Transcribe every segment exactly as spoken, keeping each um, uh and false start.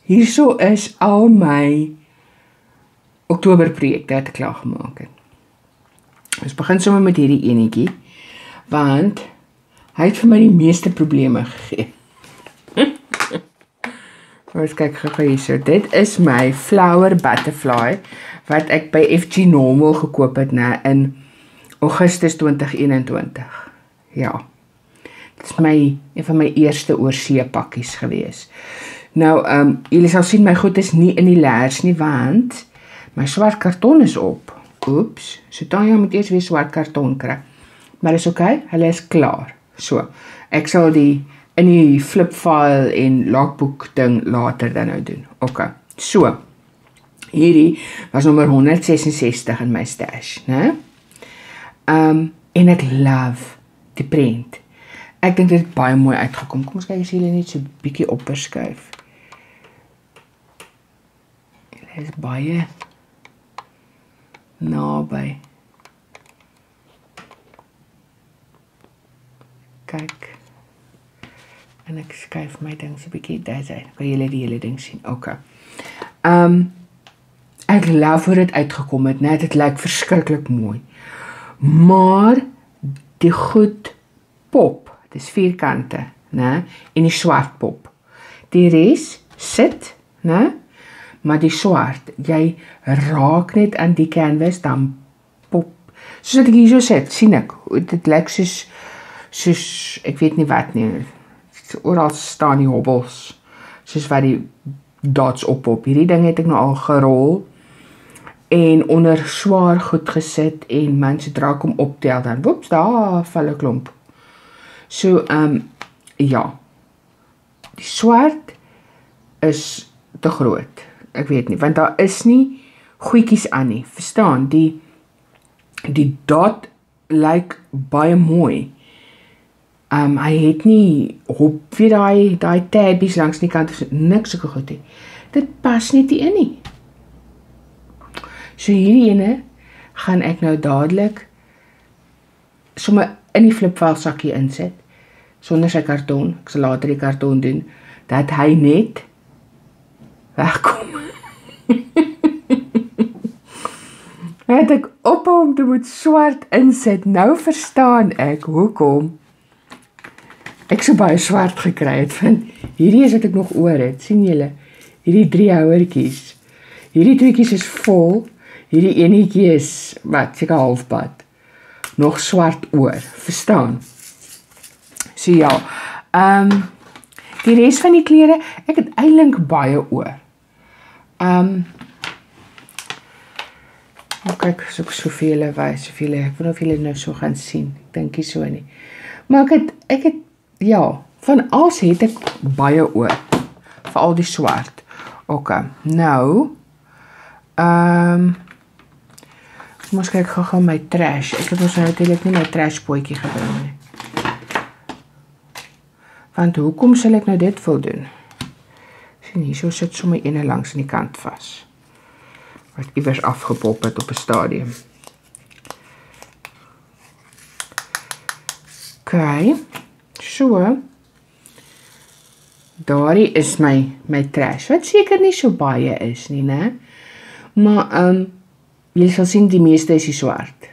hierso is al my Oktoberprojekte wat ek klaar gemaak het. Ons begin sommer met hierdie enetjie, want hy het vir my die meeste probleme gegee. Ons kyk gou hierso. Dit is my Flower Butterfly wat ek by F G Normal gekoop het na in Augustus twintig eenentwintig. Ja. Dit is my een van my eerste oorsee pakkies gewees. Nou, um, julle sal sien my goed is nie in die lers nie, want my swart karton is op. Oeps, so Tanya moet eers weer swart karton kry. Maar is oké, okay, hulle is klaar. So, ek sal die in die flip file en logboek ding later dan nou doen. Oké, okay. So, hierdie was nommer honderd sesensestig in my stash, né? Um, en ek love die prent. Ek dink dit het baie mooi uitgekom. Kom ons kyk as julle net so bietjie opverskuif. Dit is baie naby. Kyk. En ek skuif my ding so bietjie daar sy. Kan julle die hele ding sien? Okay. Um, ek love hoe dit uitgekom het, net dit lyk verskriklik mooi. Maar die goed pop, dit is vierkante, né? En die swart pop. Die res sit, né? Maar die swart, jy raak net aan die canvas, dan pop. Soos wat ek hier so sit, sien ek, dit lyk soos, soos, ek weet nie wat nie, oral staan die hobbels, soos wat die dots oppop. Hierdie ding het ek nou al gerol, en onder swaar goed gesit, en man, sodra ek hom optel, dan, woeps, daar val 'n klomp. So, um, ja, die swart is te groot, ek weet nie, want daar is nie goedjies aan nie, verstaan, die, die dot lyk baie mooi, um, hy het nie, hop weer die, die tabbies langs die kant, niks soke goed nie, dit pas net nie in nie. So hierdie ene gaan ek nou dadelik sommer in die flipfile sakkie insit, sonder sy karton, ek sal later die karton doen, dat hy net wegkom. Het ek ophou om te moet swart insit, nou verstaan ek hoekom ek so baie swart gekry het, want hierdie is wat ek nog oor het, sien julle, hierdie drie houertjies, hierdie tweekies is vol, hierdie enetjie is, wat, seker halfpad, nog swart oor, verstaan? So ja, um, die res van die klere, ek het eintlik baie oor. Um, oh, kyk, so ek soveel wys, soveel, ek wil of julle nou so gaan sien, ek dink nie so nie. Maar ek het, ek het, ja, van alles het ek baie oor, veral die swart. Ok, nou, um, ek moes kyk gou gou my trash, ek het ons nou natuurlijk nie my trash pootjie gebring nie. Want hoekom sal ek nou dit wil doen? Sien hier, so sit sommer ene langs in die kant vas, wat iewers afgepop het op 'n stadium. Ok, so, daarie is my, my trash, wat seker nie so baie is nie, né? Maar, um, jy sal sien die meeste is die swart.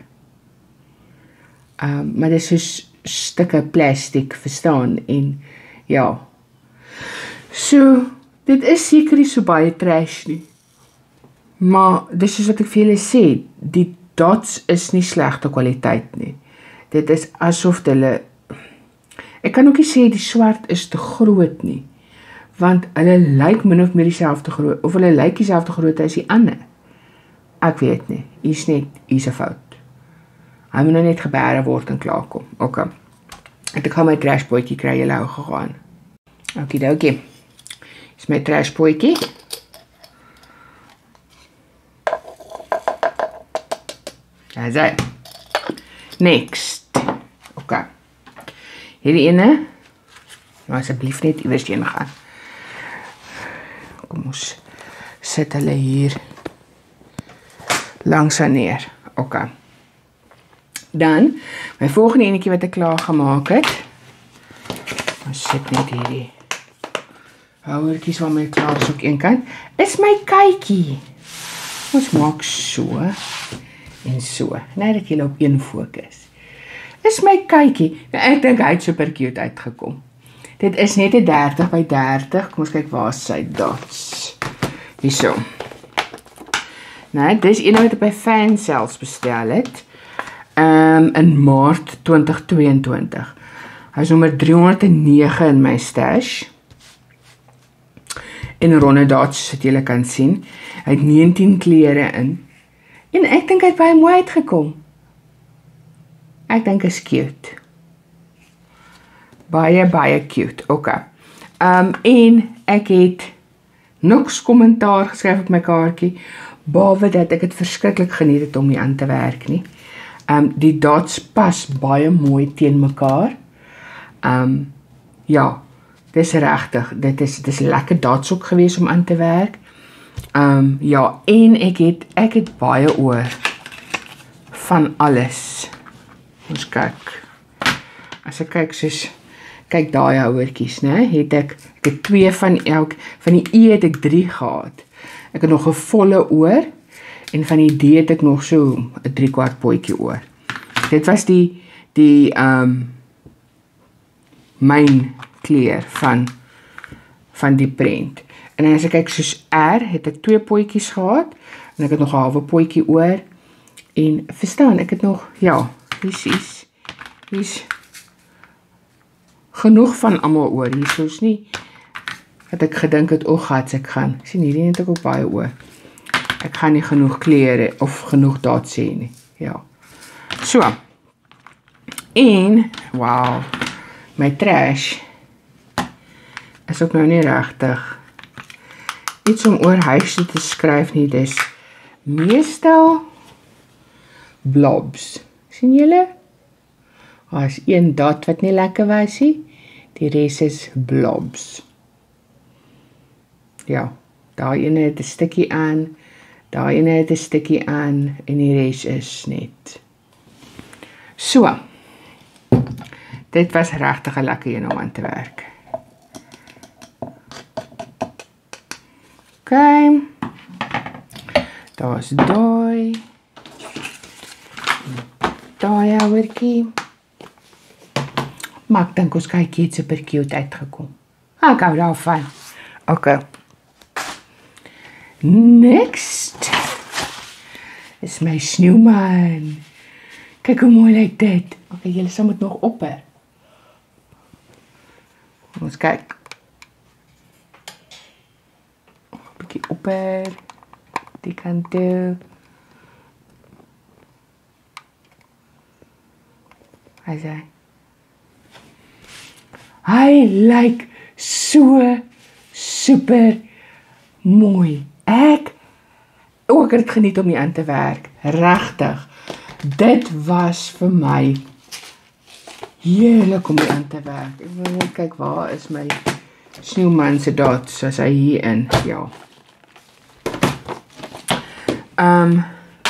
Um, maar dit is soos stukke plastic, verstaan, en ja. So, dit is seker nie so baie trash nie. Maar, dis soos wat ek vir julle sê, die dots is nie slegte kwaliteit nie. Dit is asof hulle, ek kan ook nie sê die swart is te groot nie, want hulle lyk min of meer dieselfde groot, of hulle lyk dieselfde groot as die ander. Ek weet nie, hier is net, hier is 'n fout. Hy moet nou net gebere word en klaarkom. Ok, ek gaan my trashpootjie kry, julle hou gegaan. Okidokie, hier is my trashpootjie. Daar is hy. Next. Ok, hierdie ene, nou asseblief net iewers heen gaan. Kom ons sit hulle hier langs aan neer. Ok. Dan, my volgende enetjie wat ek klaar gemaak het, ons sit net hierdie houertjies waarmee klaar is ook een kant, is my kykie. Ons maak so en so, net dat jy op een fokus. Is my kykie, nou ek dink hy het super cute uitgekom. Dit is net 'n dertig by dertig, kom ons kyk waar is sy dots. Hierso. Nou, dis een wat ek by Fancels bestel het, um, in Maart twintig tweeëntwintig. Hy is nommer driehonderd en nege in my stash. En ronde dots, soos julle kan sien. Hy het negentien kleure in. En ek dink hy het baie mooi uitgekom. Ek dink is cute. Baie, baie cute. Ok. Um, en ek het niks kommentaar geskryf op my kaartjie, behalwe dat ek het verskriklik geniet het om nie aan te werk nie. Um, die dots pas baie mooi teen mekaar. Um, ja, dis regtig, dit is, dit is lekker dots ook gewees om aan te werk. Um, ja, en ek het, ek het baie oor van alles. Ons kyk. As ek kyk soos, kyk daai houertjies, né? Het ek, ek het twee van elk, van die E het ek drie gehad. Ek het nog 'n volle oor, en van die D het ek nog so 'n drie kwart potjie oor. Dit was die, die, um, myn kleur van, van die prent. En as ek kyk soos R, het ek twee potjies gehad, en ek het nog 'n halwe potjie oor, en verstaan, ek het nog, ja, hier's, hier's, hier's, genoeg van almal oor, hier soos nie, het ek gedink het, o gats, ek gaan, sien hierdie het ek ook baie oor, ek gaan nie genoeg klere, of genoeg dots sê nie, ja, so, en, wow, my trash, is ook nou nie regtig, iets om oor huise te skryf nie, dis, meestal, blobs, sien julle? Daar is een dot wat nie lekker was nie, die res is blobs. Ja, daar ene het 'n stukkie aan, daar ene het 'n stukkie aan, en die res is net. So, dit was regtig 'n lekker een om aan te werk. Ok, daar is daai, daai houertjie, maar ek dink ons kykie het super cute uitgekom. Ek hou daarvan. Ok. Next is my sneeuwman. Kyk hoe mooi lyk dit. Ok, julle sal moet nog opper. Ons kyk. Bietjie opper. Die kant toe. Hy sê. Hy lyk so super mooi. Ek ook het geniet om nie aan te werk. Regtig. Dit was vir my heerlik om nie aan te werk. Ek wil net kyk, waar is my sneeuwman se dots, as hy hier in, ja. Um,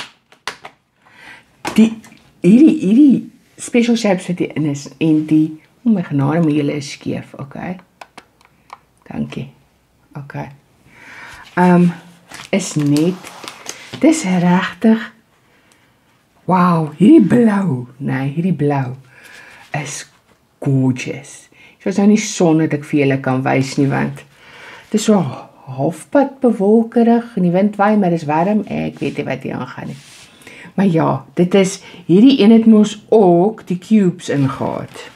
die, hierdie, hierdie special shapes wat hier in is, en die, oh my genade, maar julle is skeef, ok. Dankie, ok. Um, is net, dis regtig, wow, hierdie blauw, nee, hierdie blauw, is gorgeous. Soos nou nie son dat ek vir julle kan wys nie, want het is so halfpad bewolkerig, en die wind waai, maar is warm, ek weet nie wat hier aangaan nie. Maar ja, dit is, hierdie een het mos ook die cubes ingehaad.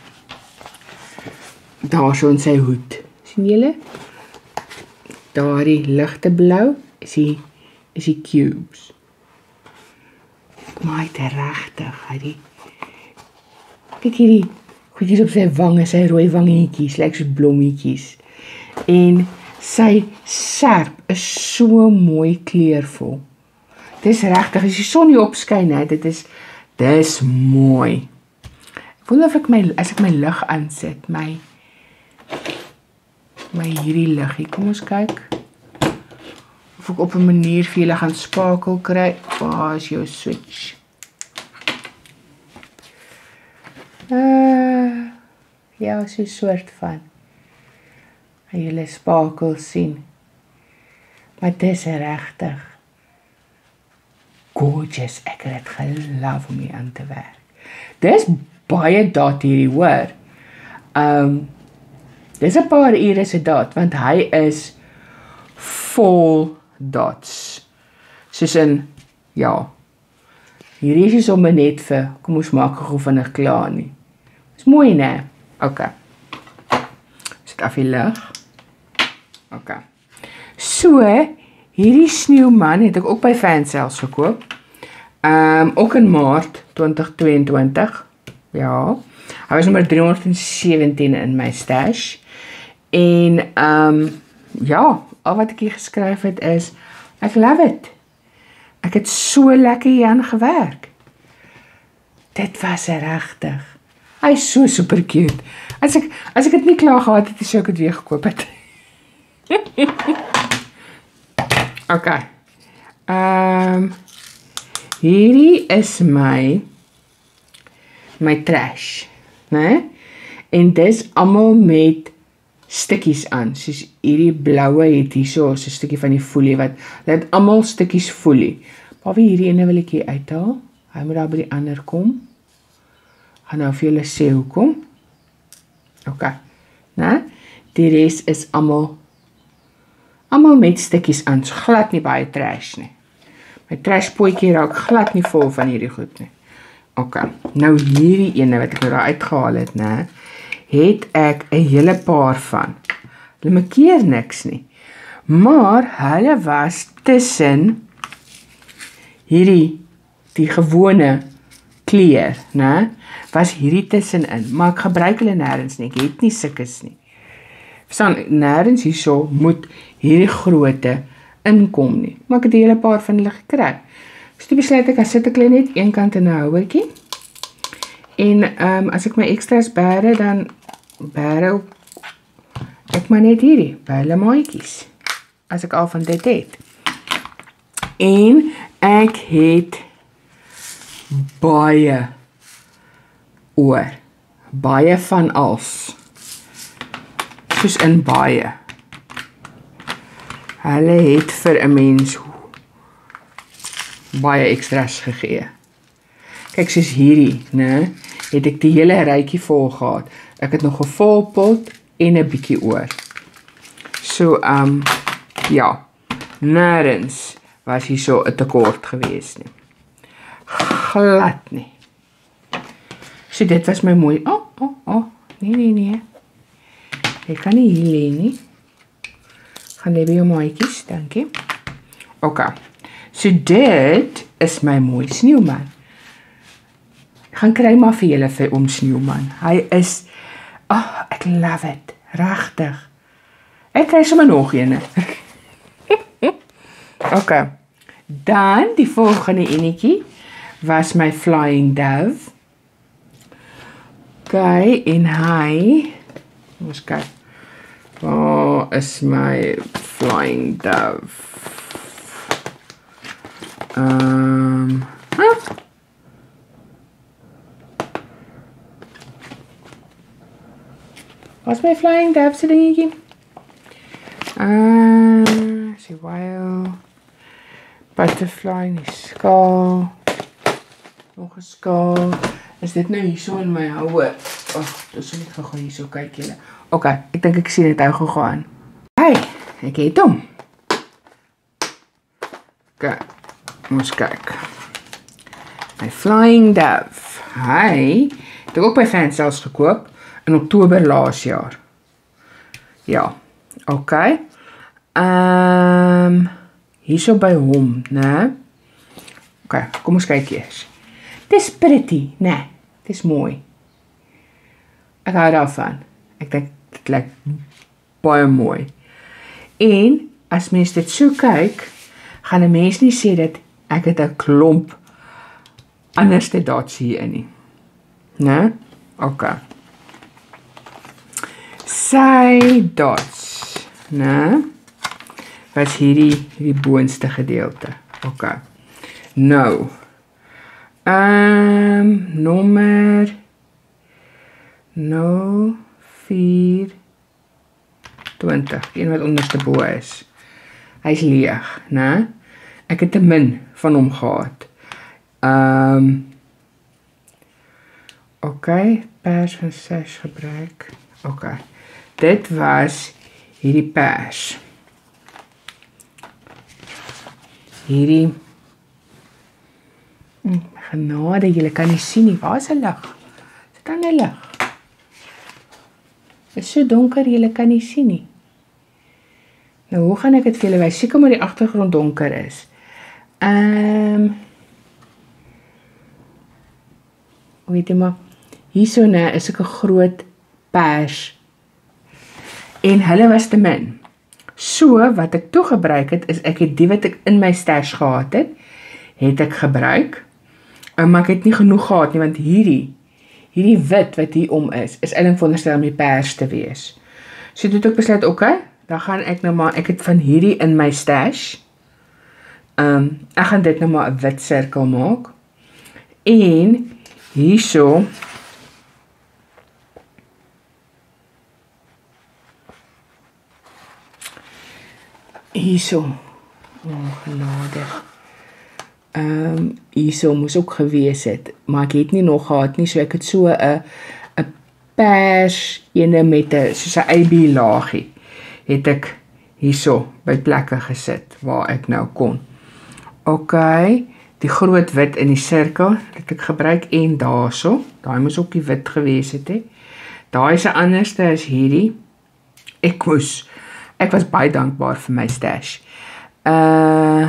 Daar so in sy hoed, sien julle? Daar die ligte blauw, is die, is die cubes. Maar hy het regtig, hy die, kyk hierdie, goedjies op sy wange, sy rooi wangetjies, lyk so blommetjies. En sy serp is so mooi kleurvol. Dit is regtig, as die son hier opskyn, hè, dit is, dit is mooi. Ek voel of ek my, as ek my lig aansit, my, my hierdie liggie, kom ons kyk, of ek op 'n manier vir julle gaan spakel kry, waar is jou switch? Uh, ja, so 'n soort van. Gaan julle spakel sien. Maar dis regtig gorgeous. Ek het dit geloof om hier aan te werk. Dis baie dot hierdie, hoor. Um, dis 'n paar ure se dot, want hy is vol dots. Soos in, ja, hierdie is nie sommer net vir, kom ons maak gou vinnig klaar nie. Is mooi, né? Ok. Sit af die lig. Ok. So, hierdie sneeuwman het ek ook by Fansales gekoop. Um, ook in Maart twintig tweeëntwintig. Ja. Hy was nummer driehonderdsewentien in my stash. En, um, ja, al wat ek hier geskryf het is, ek love it. Ek het so lekker hier aan gewerk. Dit was regtig. Hy is so super cute. As ek, as ek het nie klaar gehad het, sou ek het weer gekoop het. Ok. Um, hierdie is my my trash, né? En dis almal met stukkies aan, soos hierdie blaue het hier so 'n stukkie van die folie wat, hulle het almal stukkies folie. Maar wie hierdie ene wil ek hier uithaal? Hy moet daar by die ander kom. Gaan nou vir julle sê hoekom. Ok, né? Die res is almal almal met stukkies aan, so glad nie baie trash nie. My trash potjie raak glad nie vol van hierdie goed nie. Ok, nou hierdie ene wat ek nou daar uitgehaal het, né, het ek 'n hele paar van. Hulle makkeer niks nie. Maar hulle was tussen hierdie, die gewone kleur, né, was hierdie tussenin. Maar ek gebruik hulle nêrens nie, ek het nie sulkes nie. Verstaan, nêrens hierso moet hierdie grootte inkom nie. Maar ek het 'n hele paar van hulle gekry. So toe besluit ek, as sit ek net een kant in 'n houertjie. En um, as ek my extras bære, dan bære ek maar net hierdie, by hulle maatjies. As ek al van dit het. En ek het baie oor. Baie van als. Soos in baie. Hulle het vir 'n mens baie extras gegee. Kyk, soos hierdie, né, het ek die hele rytjie vol gehad. Ek het nog 'n vol pot en 'n bietjie oor. So, um, ja, nêrens was hier so 'n tekort gewees nie. Glad nie. So, dit was my mooi, oh, oh, oh, nee, nee, nee. Ek kan nie hier lê nie. Gaan lê by jou maatjies, dankie. Ok, so dit is my mooi sneeuwman. Ek gaan kry maar vir julle vir om sneeuwman. Hy is, oh, ek love it, regtig. Ek kry sommer nog ene. Ok, dan die volgende enetjie was my Flying Dove. Ok, en hy, ons kyk, waar is my Flying Dove? Um, huh? Wat is my Flying Dove se dingetjie? Uh, is die whale, butterfly in die skaal, nog 'n skaal. Is dit nou hier so in my houer? Ag, dis so net gegaan hier so, kyk julle. Ok, ek dink ek sien dit hou gegaan. Hey, ek het hom. Ok, ons kyk. My Flying Dove. Hy het ek ook by Fansales gekoop in Oktober laas jaar. Ja, ok. Um, hier so by hom, né? Ok, kom ons kyk eers. Dis pretty, né? Dis mooi. Ek hou daarvan. Ek dink dit lyk baie mooi. En as mens dit so kyk, gaan 'n mens nie sê dat ek het 'n klomp anderste dots hier in nie. Né? Ok. Sy dots, né? Was hierdie die boonste gedeelte. Ok. Nou. Ehm um, nommer nul vier twintig, die een wat onderste bo is. Hy is leeg, né? Ek het te min van hom gehad. Um, Oké, okay, pers van ses gebruik. Oké, okay. Dit was hierdie pers. Hierdie, hm, genade, julle kan nie sien nie, waar is die lig? Is dit aan die lig? Het is so donker, julle kan nie sien nie. Nou, hoe gaan ek het vir julle wys? Seker maar die agtergrond donker is. Ehm, um, weet jy maar, hierso nou is ek 'n groot pers. En hulle was te min. So, wat ek toe gebruik het, is ek het die wat ek in my stash gehad het, het ek gebruik. Maar ek het nie genoeg gehad nie, want hierdie, hierdie wit wat hier om is, is eintlik veronderstel om die pers te wees. So toe het ek besluit, oké, okay, dan gaan ek nou maar, ek het van hierdie in my stash, um, ek gaan dit nou maar 'n wit sirkel maak, en hierso, hierso, oh genade, um, hierso moes ook gewees het, maar ek het nie nog gehad nie, so ek het so 'n 'n pers, ene met 'n soos 'n A B laagie, het ek hierso by plekke gesit, waar ek nou kon. Ok, die groot wit in die sirkel, het ek gebruik, en daarso, daai moes ook die wit gewees het, he. Daai is 'n anderste as hierdie, ek moes, ek was baie dankbaar vir my stash. Uh,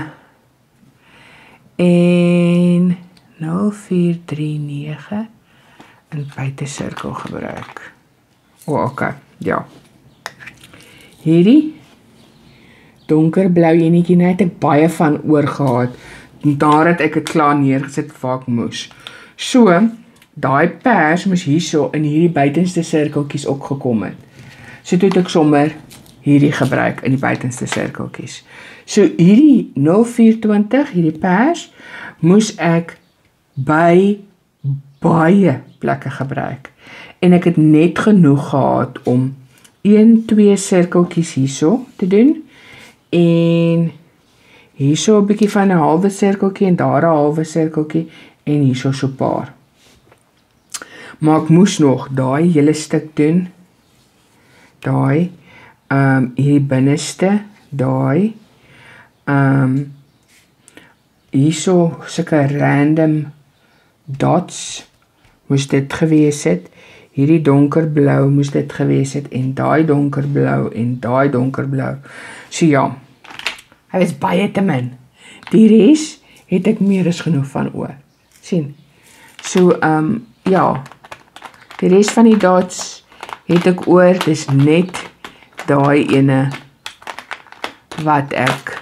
en nul vier drie nege in buitesirkel gebruik. O, oh, ok, ja. Hierdie donkerblou enetjie, nou het ek baie van oorgehad, daar het ek het klaar neergesit waar ek moes. So, daai pers moes hierso in hierdie buitenste sirkeltjies ook gekom het. So toe het ek sommer hierdie gebruik in die buitenste sirkeltjies. So hierdie nul vier twintig, hierdie pers, moes ek by baie plekke gebruik. En ek het net genoeg gehad om een, twee sirkeltjies hierso te doen, en hierso 'n bietjie van 'n halwe sirkeltjie, en daar 'n halwe sirkeltjie, en hierso so 'n paar. Maar ek moes nog daai hele stuk doen, daai, um, hierdie binneste, daai, um, hierso sulke random dots, moes dit gewees het, hierdie donkerblou moes dit gewees het, en daai donkerblou, en daai donkerblou. So ja, hy was baie te min. Die res het ek meer as genoeg van oor. Sien? So, um, ja, die res van die dots het ek oor, dis net daai ene wat ek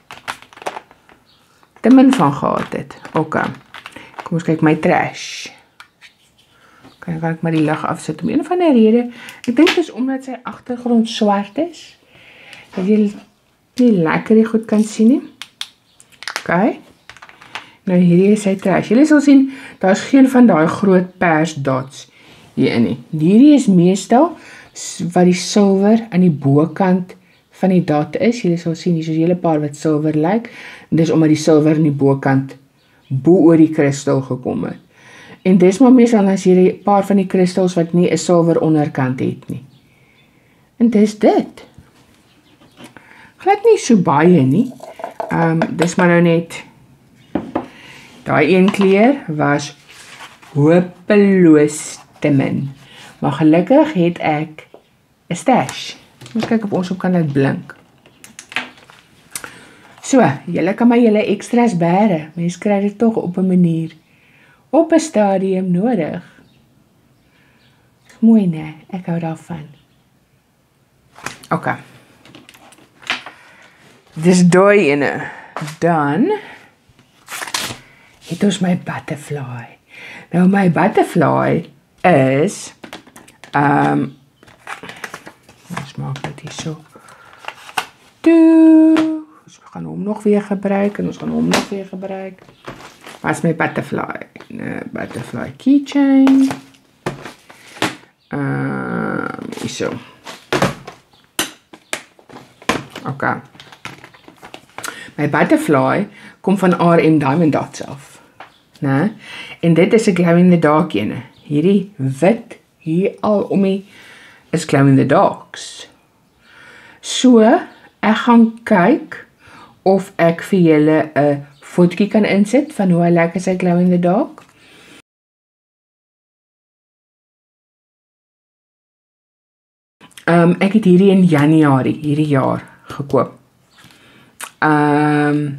te min van gehad het. Ok, kom ons kyk my trash. Ok, dan kan ek maar die lig afsit om een van die rede. Ek dink dis omdat sy agtergrond swart is, dat jy nie lekker die goed kan sien nie. Ok, nou hierdie is sy trash. Julle sal sien, daar is geen van daai groot pers dots hierin nie. Hierdie is meestal wat die silwer aan die bokant van die dot is. Julle sal sien, hier is 'n hele paar wat silwer lyk, en dis omdat die silwer aan die bokant bo oor die kristal gekom het. En dis maar meestal as jy 'n paar van die kristals wat nie 'n silwer onderkant het nie. En dis dit. Glad nie so baie nie. Um, dis maar nou net, daai een kleur was hopeloos te min. Maar gelukkig het ek 'n stash. Ons kyk of ons op kan laat blink. So, julle kan maar julle extras bære. Mens kry dit tog op 'n manier, op 'n stadium nodig. Mooi, nee, ek hou daarvan. Ok. Dis daai ene. Dan het ons my butterfly. Nou, my butterfly is, um, ons maak dit hier so. Doe. Ons gaan hom nog weer gebruik, en ons gaan hom nog weer gebruik. Waar is my butterfly? Uh, butterfly keychain. Um, hier so. Ok. My butterfly kom van R M Diamond Dots af. né? En dit is 'n glow in the dark ene. Hierdie wit hier al om die is glow in the darks. So, ek gaan kyk of ek vir julle 'n fotootjie kan insit van hoe hy lyk as hy glow in the dark. Um, ek het hierdie in Januarie hierdie jaar gekoop. Um,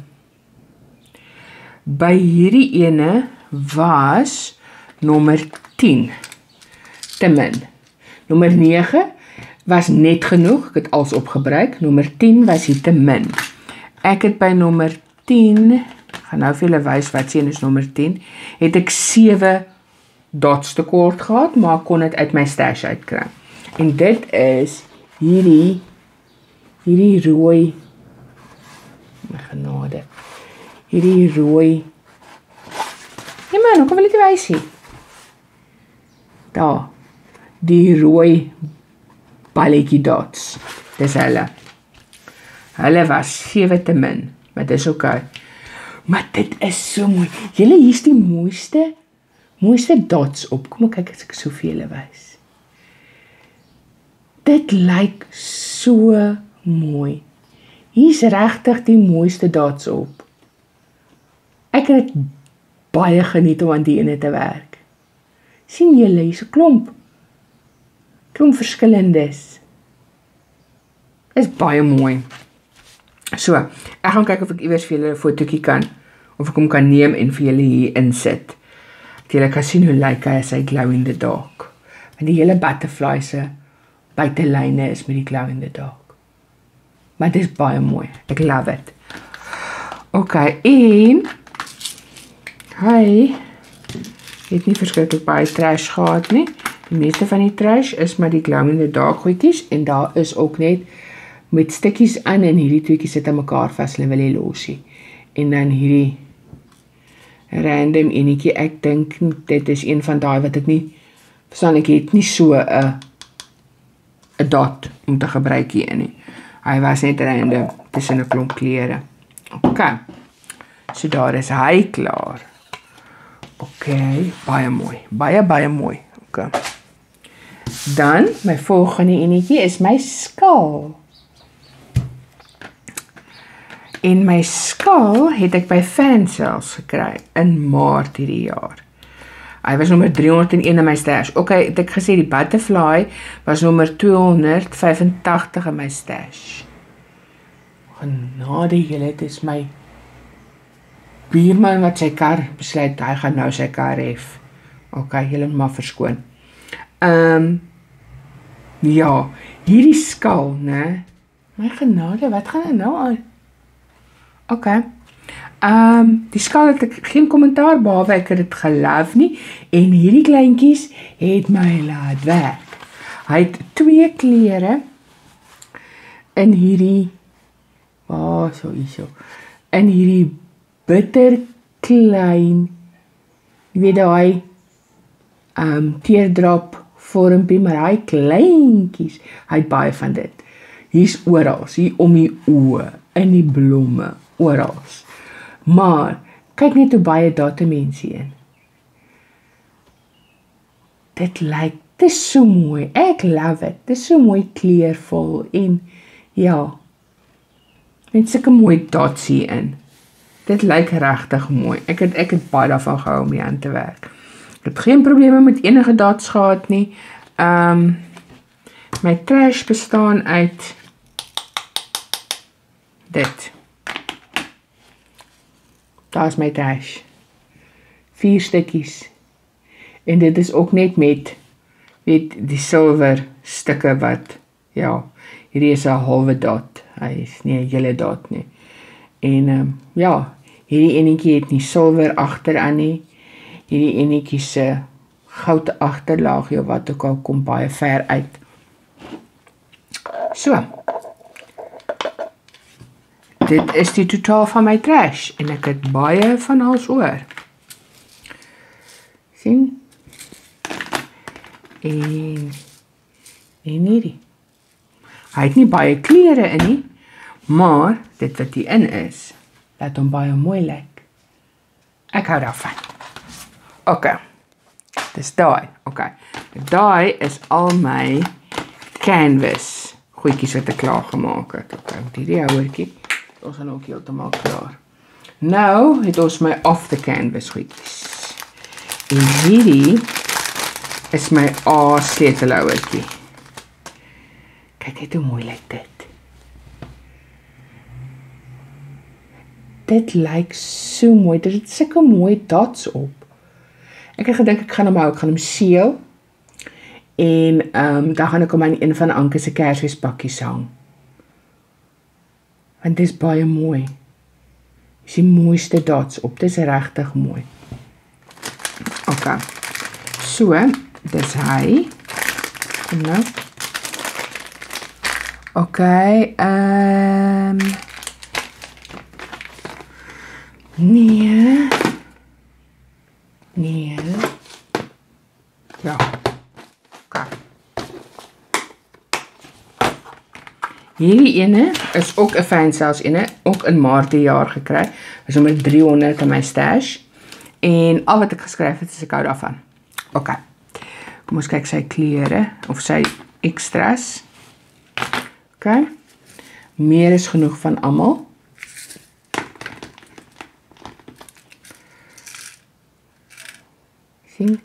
by hierdie ene was nommer tien te min. Nommer nege was net genoeg, ek het alles opgebruik. Nommer tien was hier te min. Ek het by nommer tien, ek gaan nou vir julle wys wat sien is nommer tien, het ek sewe dots tekort gehad, maar ek kon dit uit my stash uitkry. En dit is hierdie, hierdie rooi, my genade, hierdie rooi, nee man, hoe kan wil ek die wys hier? Daar, die rooi balletjie dots, dis hulle. Hulle was sewe te min, maar dis ok. Maar dit is so mooi. Julle hier is die mooiste, mooiste dots op. Kom ek kyk as ek soveel wys. Dit lyk so mooi. Hier is regtig die mooiste dots op. Ek het baie geniet om aan die ene te werk. Sien julle, hier is 'n klomp. Klomp verskillendes. Is baie mooi. So, ek gaan kyk of ek iewers vir julle 'n fotootjie kan, of ek hom kan neem en vir julle hier insit. Dat julle kan sien hoe lyk hy as hy glow in the dark. Want die hele butterfly se buitelyne is met die glow in the dark. Maar dit is baie mooi. Ek love it. Ok, en hy het nie verskriklik baie trash gehad nie. Die meeste van die trash is maar die glow in the dark goedjies en daar is ook net met stikkies aan en hierdie tweeetjies sit aan mekaar vas, hulle wil nie losie. En dan hierdie random enetjie, ek dink dit is een van daai wat ek nie verstaan, ek het nie so 'n 'n dot om te gebruik hier in nie. Hy was net random tussen 'n klomp klere. Ok. So daar is hy klaar. Ok, baie mooi. Baie baie mooi. Ok. Dan my volgende enetjie is my skaal. En my skaal het ek by Fansales gekry in Maart hierdie jaar. Hy was nommer driehonderd en een in my stash. Ok, het ek gesê die butterfly was nommer tweehonderd vyfentagtig in my stash. Genade julle, dit is my buurman wat sy kar besluit, hy gaan nou sy kar hef. Ok, julle maar verskoon. Um, ja, hierdie skaal, né? My genade, wat gaan er nou aan? Ok. Um, die skaal het ek geen kommentaar, behalwe ek het dit geloof nie, en hierdie kleintjies het my laat werk. Hy het twee klere in hierdie, oh, so, so, in hierdie bitter klein, jy weet hy, um, teardrop vormpie, maar hy kleintjies, hy het baie van dit. Hier is orals, hier om die oë, in die blomme, orals. Maar, kyk net hoe baie daar te mensie in. Dit lyk, dit is so mooi, ek love it, dit is so mooi kleurvol, en ja, met sulke mooi dots hier in. Dit lyk regtig mooi, ek het, ek het baie daarvan gehou om hier aan te werk. Ek het geen probleme met enige dots gehad nie. Um, my trash bestaan uit dit. Daar is my trash. Vier stukkies. En dit is ook net met, met die silver stukke wat, ja, hierdie is 'n halwe dot. Hy is nie 'n hele dot nie. En um, ja, hierdie enetjie het nie silver agteraan nie. Hierdie enetjie se goud agterlaag, of wat ook al, kom baie ver uit. So. Dit is die totaal van my trash, en ek het baie van alles oor. Sien? En, en hierdie. Hy het nie baie klere in nie, Maar dit wat hierin is, laat hom baie mooi lyk. Ek hou daarvan. OK. Dis daai. OK. Daai is al my canvas goedjies wat ek klaar gemaak het. OK, met hierdie houertjie. Ons gaan ook heeltemal klaar. Nou het ons my off the canvas goedjies. En hierdie is my A sleutelhouertjie. Kyk net hoe mooi lyk dit. Dit lyk so mooi. Dit het sulke mooi dots op. Ek het gedink ek gaan hom hou, ek gaan hom seël. En um, dan gaan ek hom aan een van Anke se Kersfeespakkies hang. Want dit is baie mooi. Dis die mooiste dots op. Dit is regtig mooi. OK. So, dis hy. Kom nou. OK. Um, nee. Nee. Ja. OK. Hierdie ene is ook 'n fansels ene, ook in Maart die jaar gekry. Is nommer driehonderd in my stash. En al wat ek geskryf het, is ek hou daarvan. OK. Kom ons kyk sy klere of sy extras. OK. Meer is genoeg van almal. Sien?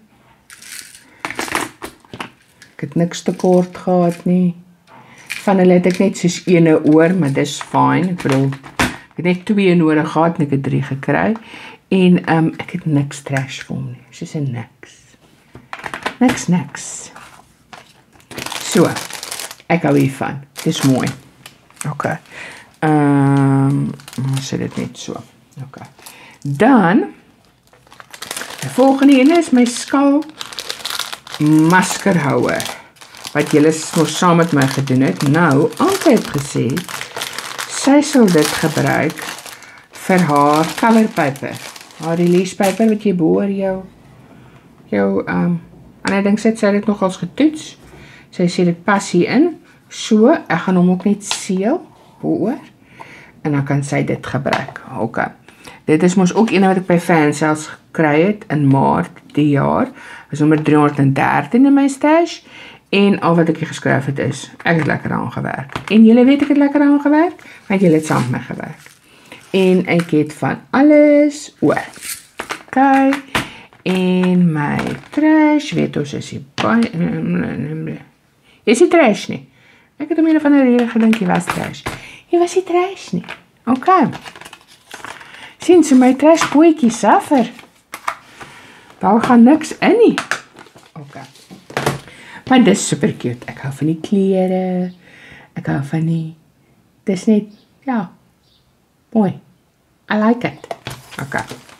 Ek het niks tekort gehad nie. Van hulle het ek net soos ene oor, maar dis fine. Ek bedoel, ek het net twee nodig gehad en ek het drie gekry. En um, ek het niks trash vir hom nie. Soos 'n niks. Niks, niks. So, ek hou hiervan. Dis mooi. OK. Um, ons sit dit net so. OK. Dan, die volgende ene is my skal maskerhouer. Wat julle mos saam met my gedoen het. Nou, Anke het gesê, sy sal dit gebruik vir haar color paper. Haar release paper wat jy boor jou, jou, um, en ek dink sy het sy dit nogals getoets. Sy sê dit pas hier in. So, ek gaan hom ook net seël, oor, en dan kan sy dit gebruik. OK. Dit is mos ook ene wat ek by Fansels gekry het in Maart die jaar. Is nommer driehonderd dertien in my stash. En al wat ek hier geskryf het is, ek het lekker aan gewerk. En julle weet ek het lekker aan gewerk, want julle het saam met my gewerk. En ek het van alles oor. OK. En my trash, weet ons is die baie... Is die trash nie? Ek het om een van die rede gedink, jy was trash. Jy was die trash nie. OK. Sien, so my trash boeitjie suffer. Daar gaan niks in nie. OK. Maar dis super cute. Ek hou van die klere. Ek hou van die... Dis net, ja, mooi. I like it. OK.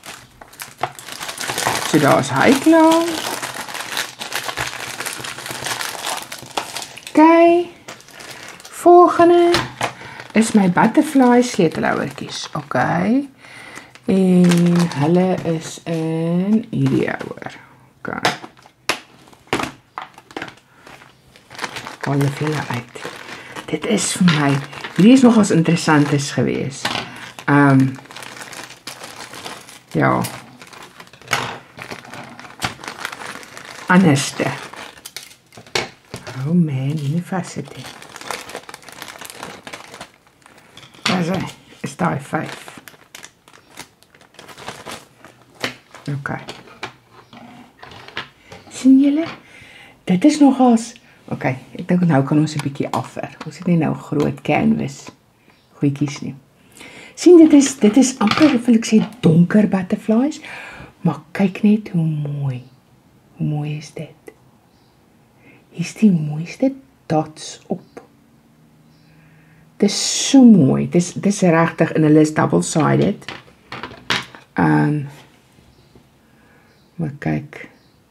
So daar is hy klaar. OK. Volgende is my butterfly sleutelhouertjies. OK. En hulle is in hierdie houer. OK. Alle vele uit. Dit is vir my, hierdie is nogals interessantes gewees. Um, ja. Anderste. Oh man, nie vast het nie. Daar is hy, is daar vyf. OK. Sien julle? Dit is nogals... OK, ek dink nou kan ons 'n bietjie afver. Ons het nie nou groot canvas goedjies nie. Sien, dit is dit is amper, wil ek sê, donker butterflies, maar kyk net hoe mooi. Hoe mooi is dit? Hier is die mooiste dots op. Dis so mooi. Dis dis regtig, en hulle is double-sided. Um maar kyk.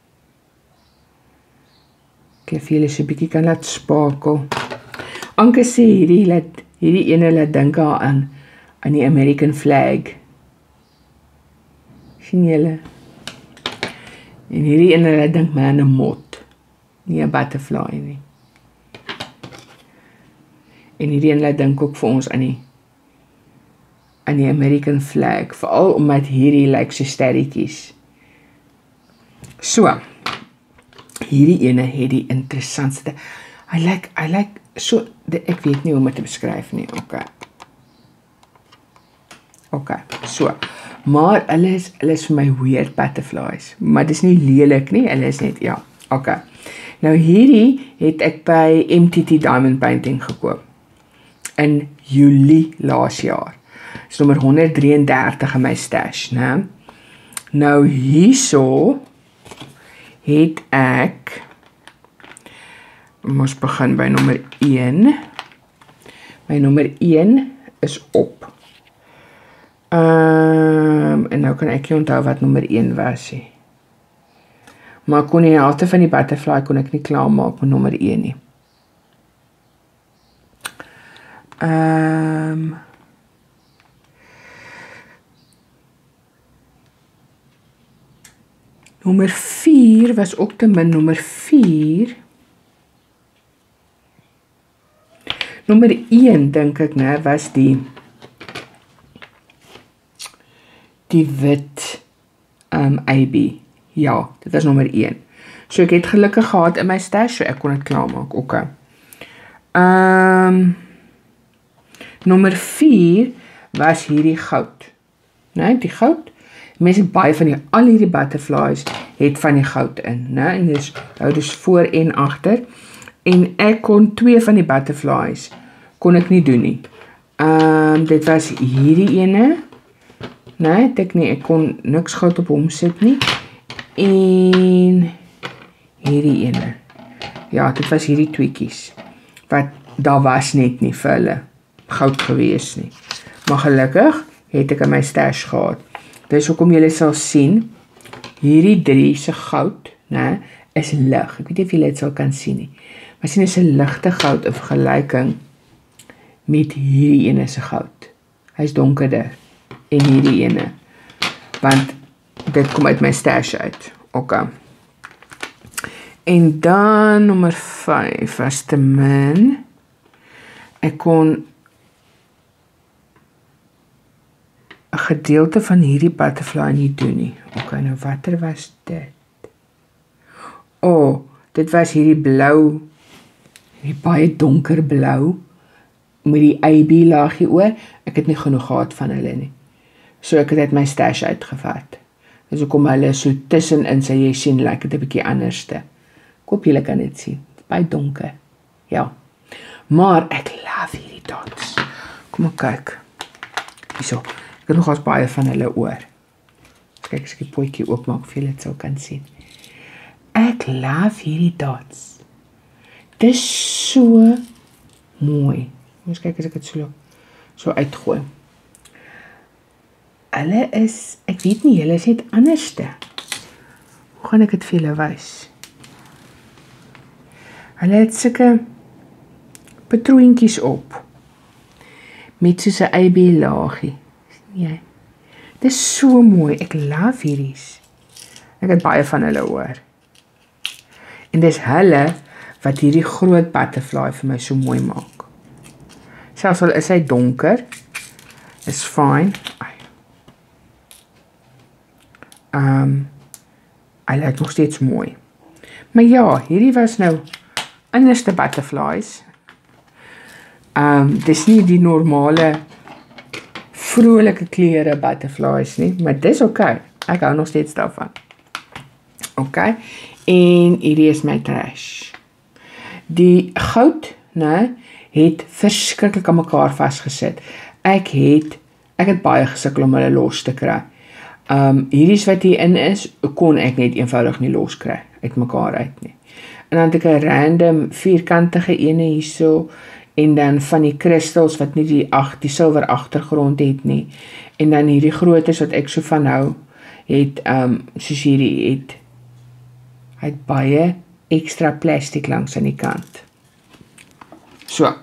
Ek vir julle so 'n bietjie kan laat spakel. Anke sê hierdie laat hierdie ene laat dink aan aan die American flag. Sien julle? En hierdie ene laat dink my aan 'n mot, nie 'n butterfly nie. En hierdie ene laat dink ook vir ons aan die in die American flag, veral omdat hierdie lyk like so sterretjies. So, hierdie ene het die interessantste, hy lyk, like, hy lyk, like, so, de, ek weet nie hoe om het te beskryf nie, ok. Ok, so, maar hulle is, hulle is vir my weird butterflies, maar dit is nie lelik nie, hulle is net, ja, ok. Nou hierdie het ek by M T T Diamond Painting gekoop, in Julie laas jaar. Dit is nommer honderd drieëndertig in my stash, né? Nou hierso het ek, ons begin by nommer een. My nommer een is op. Um, en nou kan ek nie onthou wat nommer een was nie. Maar kon die helfte van die butterfly kon ek nie klaarmaak met nommer een nie. Um, nommer vier was ook te min, nommer vier. Nommer een, dink ek, né, was die die wit um, A B. Ja, dit was nommer een. So ek het gelukkig gehad in my stash, so ek kon dit klaarmaak, ok. Um, nommer vier was hierdie goud. Nee, die goud. Mense baie van die, al hierdie butterflies het van die goud in, né? En dis, hou dus voor en agter. En ek kon twee van die butterflies, kon ek nie doen nie. Um, dit was hierdie ene, nee, het ek nie, ek kon niks goud op hom sit nie. En hierdie ene. Ja, dit was hierdie tweekies. Wat, daar was net nie vir hulle goud gewees nie. Maar gelukkig het ek in my stash gehad. Dis hoekom julle sal sien, hierdie drie se goud, né, is lig. Ek weet nie of julle dit sal kan sien nie. Maar sien, is 'n ligte goud in vergelyking met hierdie ene se goud. Hy's donkerder. En hierdie ene. Want dit kom uit my stash uit. Ok. En dan nommer vyf was te min. Ek kon 'n gedeelte van hierdie butterfly nie doen nie. Ok, nou watter was dit? O, oh, dit was hierdie blou, hierdie baie donker blou, met die A B laagie oor. Ek het nie genoeg gehad van hulle nie. So ek het uit my stash uitgevat. Dus hoekom hulle so tussenin sê jy sien, lyk dit 'n bietjie anderste. Ek hoop julle kan dit sien. Dit is baie donker. Ja. Maar ek love hierdie dots. Kom maar kyk. Hierso. Ek het nog baie van hulle oor. Kyk, as ek die potjie oopmaak, of julle dit sou kan sien. Ek love hierdie dots. Dit is so mooi. Ons kyk as ek dit so, so uitgooi. Hulle is, ek weet nie, hulle is net anderste. Hoe gaan ek dit vir julle wys? Hulle het sulke patroontjies op. Met soos 'n A B laagie. Sien jy? Dit is so mooi. Ek love hierdie. Ek het baie van hulle oor. En dis hulle wat hierdie groot butterfly vir my so mooi maak. Selfs al is hy donker, is fine. Um, hy lyk nog steeds mooi. Maar ja, hierdie was nou anderste butterflies. Um, dis nie die normale vrolike kleure butterflies nie, maar dis oké. Okay. Ek hou nog steeds daarvan. Oké, okay. En hierdie is my trash. Die goud, né, het verskriklik aan mekaar vasgesit. Ek het, ek het baie gesukkel om hulle los te kry. Um, hierdie wat hierin is, kon ek net eenvoudig nie los kry, uit mekaar uit nie. En dan het ek 'n random vierkantige ene hierso, en dan van die kristals wat nie die, ag, die silwer agtergrond het nie, en dan hierdie grootes wat ek so van hou, het, um, soos hierdie, het, het baie ekstra plastic langs aan die kant. So,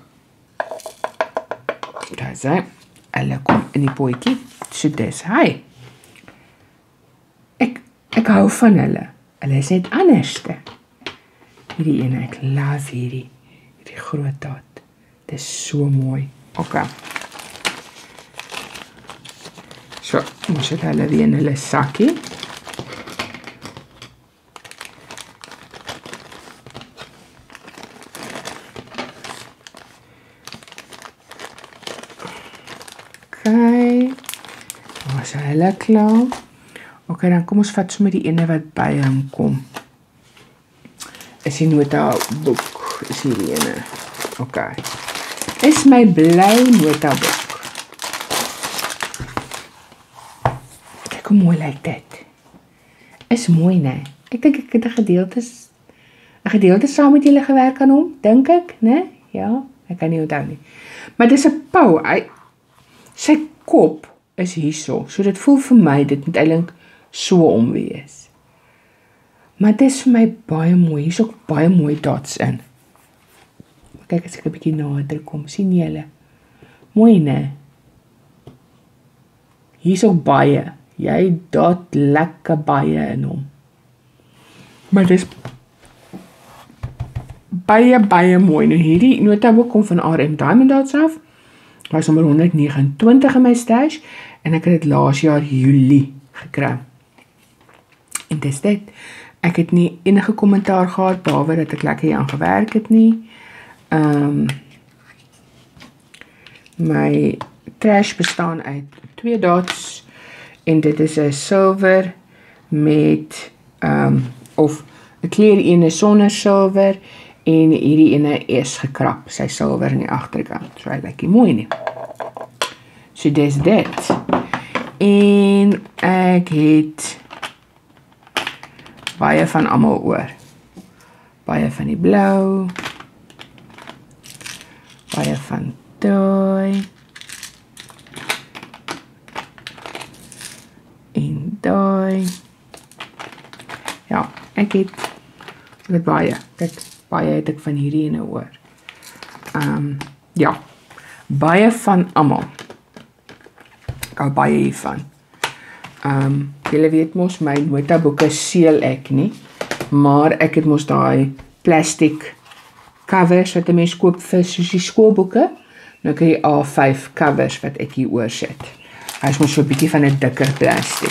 daar is hy, hulle kom in die potjie, so dis hy. Ek, ek hou van hulle, hulle is net anderste. Hierdie ene, ek love hierdie, hierdie groot dot. Dit is so mooi. Ok. So, ons het hulle weer in hulle sakkie. Okay, dan is hulle klaar. Ok, dan kom ons vat sommer die ene wat by hom kom. Is die notaboek, is hierdie ene. Ok, is my blou notaboek. Kyk hoe mooi lyk dit. Is mooi, né? Ek dink ek het 'n gedeelte, 'n gedeelte saam met julle gewerk aan hom, dink ek, né? Ja, ek kan nie onthou nie. Maar dis 'n pou, hy, sy kop is hierso, so dit voel vir my, dit moet eintlik so om wees. Maar dit is vir my baie mooi, hier is ook baie mooi dots in. Kyk as ek 'n bietjie nader kom, sien julle? Mooi, né? Hier is ook baie, jy dot lekker baie in hom. Maar dit is baie, baie mooi. Nou hierdie notaboek kom van R M Diamond Dots af. Hy is nommer honderd vyf nege in my stash en ek het dit laas jaar Julie gekry. En dis dit. Ek het nie enige kommentaar gehad, behalwe dat ek lekker hier aan gewerk het nie. Um, my trash bestaan uit twee dots en dit is 'n silwer met um, of 'n kleur ene sonder silwer en hierdie ene is gekrap, sy silwer in die agterkant. So hy lyk nie mooi nie. So dis dit. En ek het baie van almal oor. Baie van die blou. Baie van daai. En daai. Ja, ek het, ek het baie. Kijk, baie het ek van hierdie ene oor. Um, ja, baie van almal. Ek hou baie hiervan. Um, Julle weet mos, my notaboeke seel ek nie, maar ek het mos daai plastic covers wat 'n mens koop vir soos die skoolboeke. Nou kry jy A vyf covers wat ek hier oor sit. Hy is mos so 'n bietjie van 'n dikker plastic.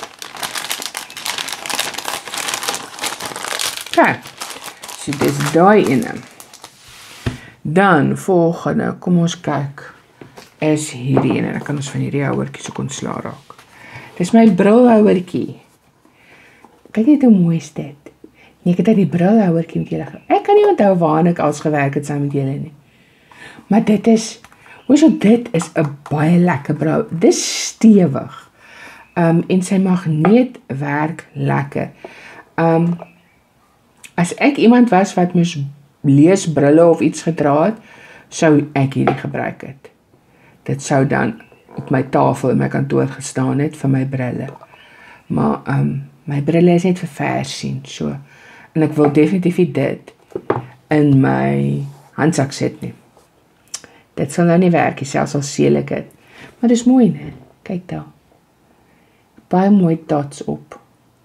Okay, so dis daai ene. Dan volgende, kom ons kyk, is hierdie ene. Dan kan ons van hierdie houertjies ook ontsla raak. Dis my brilhouertjie. Kyk net hoe mooi is dit. Nee, ek het uit die brilhouertjie met julle. Ek kan nie onthou waar ek als gewerk het saam met julle nie. Maar dit is, hoe so dit is 'n baie lekker bril. Dis stewig. Um, en sy magneet werk lekker. Um, as ek iemand was wat moes leesbrille of iets gedra het, sou ek hierdie gebruik het. Dit sou dan op my tafel in my kantoor gestaan het vir my brille. Maar um, my brille is net vir vers sien, so. En ek wil definitief dit in my handsak sit nie. Dit sal nou nie werk, selfs al seel ek het. Maar dis mooi, ne? Kyk daar. Baie mooi dots op.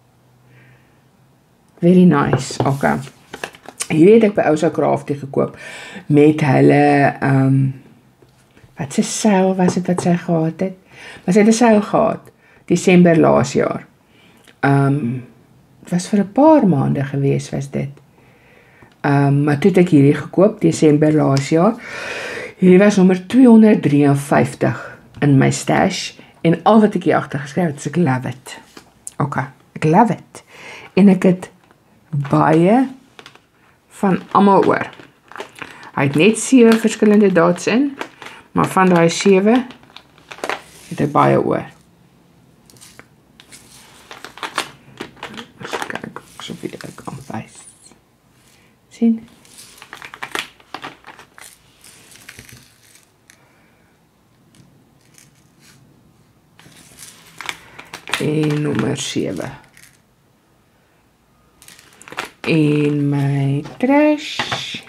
Very nice, ok. Hierdie het ek by Ousa Crafty gekoop, met hulle, um, wat sy seil was het wat sy gehad het? Maar sy het 'n seil gehad, Desember laas jaar. Um, het was vir 'n paar maande gewees, was dit. Um, maar toe het ek hierdie gekoop, Desember laas jaar. Hierdie was nommer tweehonderd vyf drie vyf in my stash, en al wat ek hier agter geskryf het, is ek love it. Ok, ek love it. En ek het baie van almal oor. Hy het net sewe verskillende dots in, maar van daai sewe het hy baie oor. Ons kyk so wie ek kan wys. Sien? En nommer sewe. En my trash.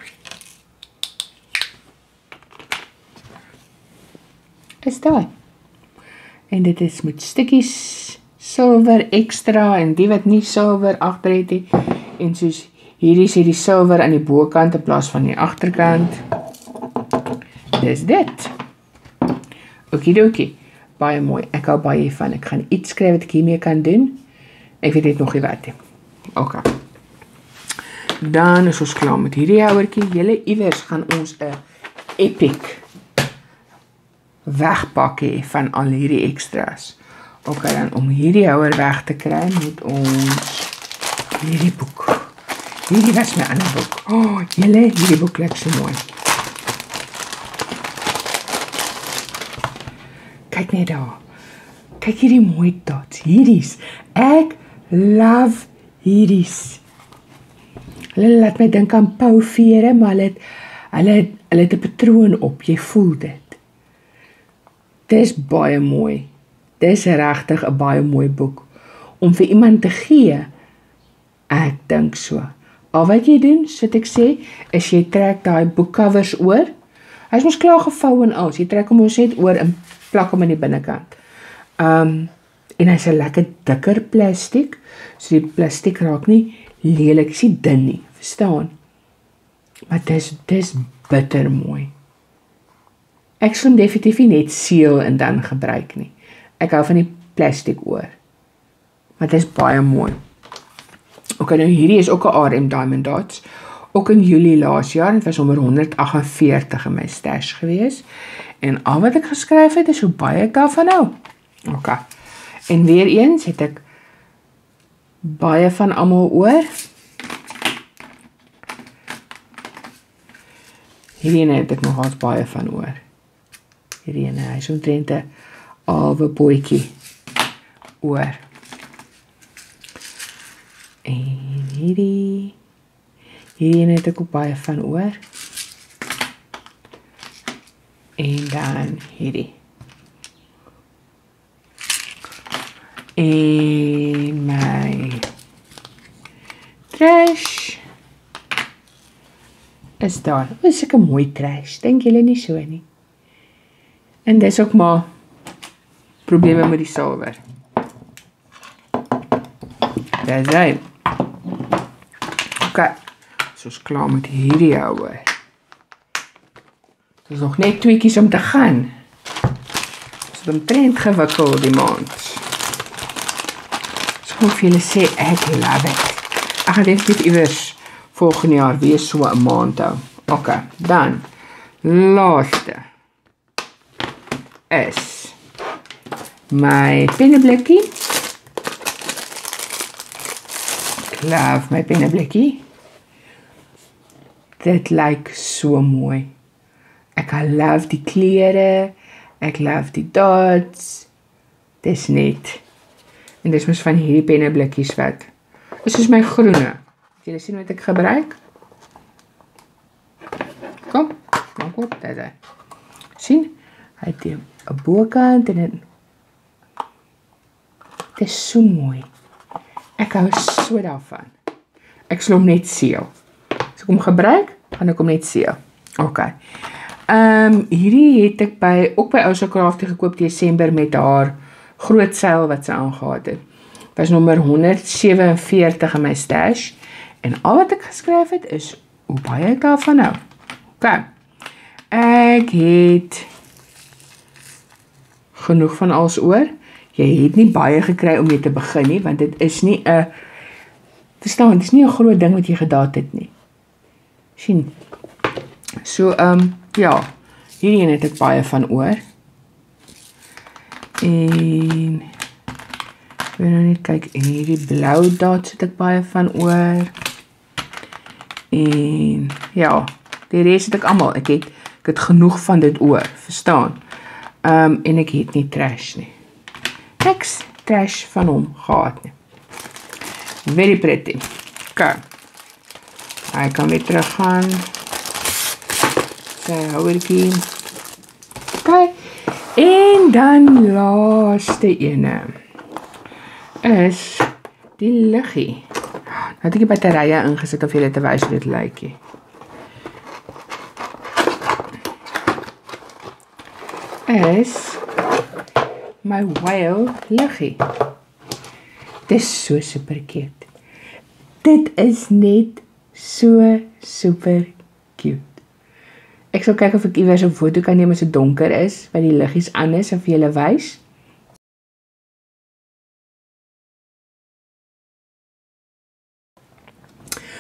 Is daai. En dit is met stukkies silwer extra en die wat nie silwer agter het nie. En soos hierdie is die silwer aan die bokant in plaas van die agterkant. Dis dit. Okidokie. baie mooi. Ek hou baie van. Ek gaan iets skryf wat ek hiermee kan doen. Ek weet net nog nie wat nie. Ok. Dan is ons klaar met hierdie houertjie. Julle iewers gaan ons 'n epic wegpak hê van al hierdie extras. Ok, dan om hierdie houer weg te kry, moet ons hierdie boek. Hierdie was my ander boek. Oh, julle, hierdie boek lyk so mooi. Kyk net daar. Kyk hierdie mooi dots. Hierdie's. Ek love hierdie's. Hulle laat my dink aan pouvere, maar hulle het, hulle het, hulle het 'n patroon op. Jy voel dit. Dis baie mooi. Dis regtig 'n baie mooi boek om vir iemand te gee. Ek dink so. Al wat jy doen, soos ek sê, is jy trek daai boekcovers oor. Hy's mos klaar gevou en al. Jy trek hom ons net oor en plak hom aan die binnekant. Um, en hy's 'n lekker dikker plastiek, so die plastiek raak nie lelik, is nie dun nie, verstaan? Maar dis, dis bitter mooi. Ek sal definitief nie net seel en dan gebruik nie. Ek hou van die plastiek oor. Maar dis baie mooi. Ok, nou hierdie is ook 'n R M Diamond Dots. Ook in Julie laas jaar, het was nommer honderd agt en veertig in my stash gewees. En al wat ek geskryf het, is hoe baie ek daarvan hou. Ok. En weer eens het ek baie van almal oor. Hierdie ene het ek nogals baie van oor. Hierdie ene, hy is omtrent 'n alwe bootjie oor. En hierdie, hierdie ene het ek ook baie van oor. En dan hierdie. En my trash is daar. Dit is 'n mooi trash, dink julle nie so nie? En dis ook maar probleme met die silwer. Dis hy. Ok, so is klaar met hierdie houer. Dit is nog net tweekies om te gaan. Dit is omtrent gewikkeld die maand. So ek vir julle sê, ek love it. Ek gaan definitief iewers volgende jaar weer so 'n maand hou. Ok, dan, laaste is my penneblikkie. Ek love my penneblikkie. Dit lyk so mooi. Ek love die kleure, ek love die dots. Dis net. En dis mos van hierdie penneblikkies wat. Dis soos my groene. Julle sien wat ek gebruik? Kom, kom op, dit is. Sien? Hy het 'n bokant en 'n. Dit is so mooi. Ek hou so daarvan. Ek sal hom net seël. As ek hom gebruik, gaan ek hom net seël. Ok. Ehm um, hierdie het ek by ook by Ouse Crafty gekoop Desember met haar groot seil wat sy aangehad het. Dit was nommer honderd sewe en veertig in my stash. En al wat ek geskryf het is hoe baie ek daarvan hou. Ok. Ek het genoeg van alles oor. Jy het nie baie gekry om mee te begin nie, want dit is nie 'n verstaan, dit is nie 'n groot ding wat jy gedaat het nie. Sien. So, ehm um, ja, hierdie een het ek baie van oor. En ek wil nou net kyk, en hierdie blou dots het ek baie van oor. En ja, die res het ek almal. Ek het ek het genoeg van dit oor, verstaan? Ehm um, en ek het nie trash nie. Niks trash van hom gehad nie. Very pretty. Okay. Hy kan weer teruggaan. Sy houertjie. Okay. En dan laaste ene is die liggie. Nou het ek die batterye ingesit om vir julle te wys hoe dit lyk. Is my whale liggie. Dit is so super cute. Dit is net so super cute. Ek sal kyk of ek iewers 'n foto kan neem as dit donker is, wat die liggies aan is en vir julle wys.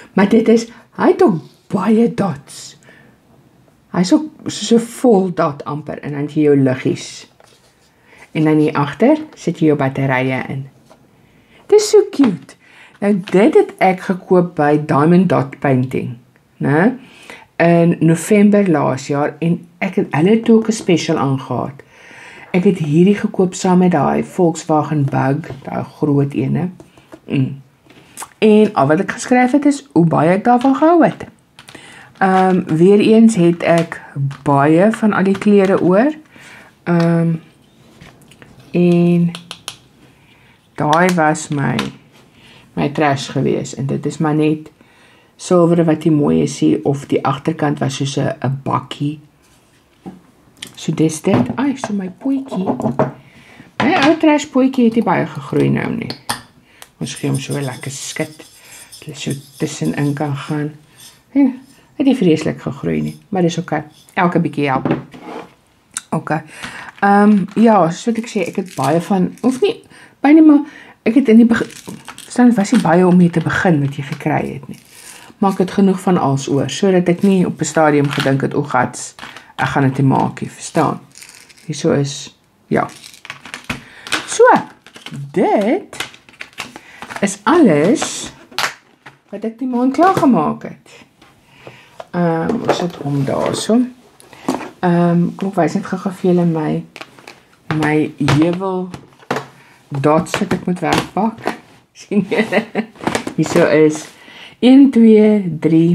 Maar dit is, hy het ook baie dots. Hy is ook so vol dot amper, en dan het jy jou liggies. En dan hier agter sit jy jou batterye in. Dit is so cute. Nou dit het ek gekoop by Diamond Dot Painting, né? In November laas jaar, en ek het hulle toe ook 'n special aangehaad. Ek het hierdie gekoop saam met daai Volkswagen Bug, daai groot ene. Mm. En al wat ek geskryf het is, hoe baie ek daarvan gehou het. Um, weer eens het ek baie van al die klere oor. Um, en daai was my my trash gewees, en dit is maar net silwer wat die mooi is hier, of die agterkant was soos 'n 'n bakkie. So dis dit. Ai, so my pootjie. My ou trash pootjie het nie baie gegroei nou nie. Ons gee hom so 'n lekker skit, dat hy so tussenin kan gaan. En het nie vreeslik gegroei nie, maar dis oké. Elke bietjie help. Oké. Um, ja, soos ek sê, ek het baie van, of nie, byna maar, ek het in die begin, verstaan, het was nie baie om mee te begin wat jy gekry het nie. Maar ek het genoeg van als oor, so dat ek nie op 'n stadium gedink het, o gats, ek gaan dit nie maak nie, verstaan. Hierso is, ja. So, dit is alles wat ek die maand klaar gemaak het. Um, ons het om daar so. Um, kom ek wys net gou vir julle my my heuwel dots wat ek moet wegpak. Sien julle? Hierso is een, twee, drie,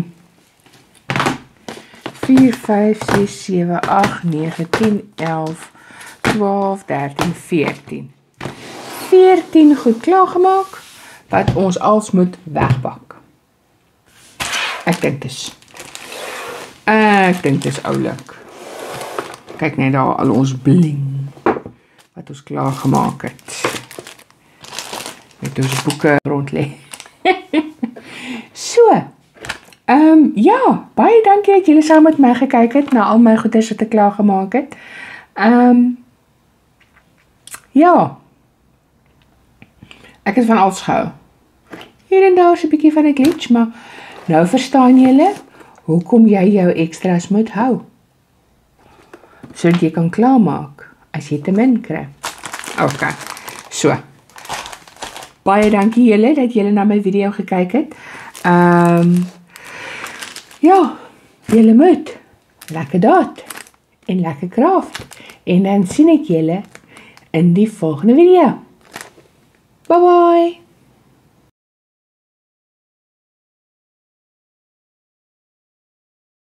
vier, vyf, ses, sewe, agt, nege, tien, elf, twaalf, dertien, veertien. veertien goed klaargemaak wat ons als moet wegpak. Ek dink dis. Ek dink dis oulik. Kyk net daar al ons bling wat ons klaar gemaak het. Met ons boeke rond lê. So, um, ja, baie dankie dat julle saam met my gekyk het na al my goeders wat ek klaar gemaak het. Um, ja, ek het van alles gehou. Hier en daar is 'n bietjie van 'n glitch, maar nou verstaan julle hoekom jy jou extras moet hou. Sodat jy kan klaarmaak as jy te min kry. Ok, so. Baie dankie julle dat julle na my video gekyk het. Um, ja, julle moet lekker dot en lekker craft. En dan sien ek julle in die volgende video. Bye bye!